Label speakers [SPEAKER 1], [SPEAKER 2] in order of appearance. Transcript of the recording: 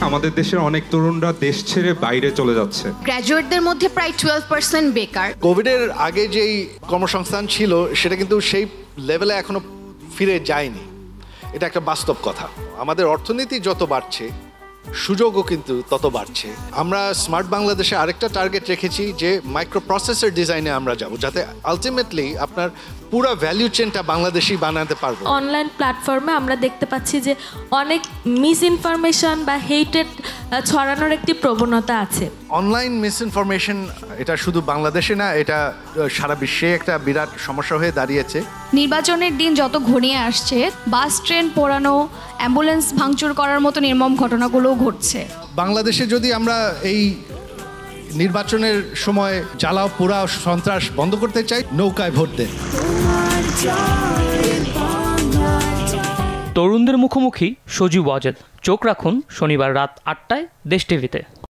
[SPEAKER 1] আমাদের দেশের অনেক তরুণরা দেশ ছেড়ে বাইরে চলে যাচ্ছে।
[SPEAKER 2] গ্র্যাজুয়েটদের মধ্যে প্রায় 12% বেকার।
[SPEAKER 3] কোভিডের আগে যেই কর্মসংস্থান ছিল সেটা কিন্তু সেই লেভেলে এখনো ফিরে যায়নি। এটা একটা বাস্তব কথা। আমাদের অর্থনীতি যত বাড়ছে সুযোগও কিন্তু তত বাড়ছে। আমরা স্মার্ট বাংলাদেশে আরেকটা টার্গেট রেখেছি যে মাইক্রো প্রসেসর ডিজাইনে আমরা যাব, যাতে আলটিমেটলি আপনার পুরো ভ্যালু চেনটা বাংলাদেশি বানাতে পারবো।
[SPEAKER 4] অনলাইন প্ল্যাটফর্মে আমরা দেখতে পাচ্ছি যে অনেক মিস ইনফরমেশন বা হেটেড ছড়ানোর একটি প্রবণতা আছে।
[SPEAKER 3] অনলাইন মিস ইনফরমেশন এটা শুধু বাংলাদেশে না, এটা সারা বিশ্বে একটা বিরাট সমস্যা হয়ে দাঁড়িয়েছে।
[SPEAKER 2] নির্বাচনের দিন যত ঘনিয়ে আসছে, বাস ট্রেন পোড়ানো, অ্যাম্বুলেন্স ভাঙচুর করার মতো নির্মম ঘটনাগুলোও ঘটছে।
[SPEAKER 3] বাংলাদেশে যদি আমরা এই নির্বাচনের সময় জ্বালাও পোড়া সন্ত্রাস বন্ধ করতে চাই, নৌকায় ভোট দেন।
[SPEAKER 5] তরুণদের মুখোমুখি সজীব ওয়াজেদ। চোখ রাখুন শনিবার রাত ৮টায় দেশ টিভিতে।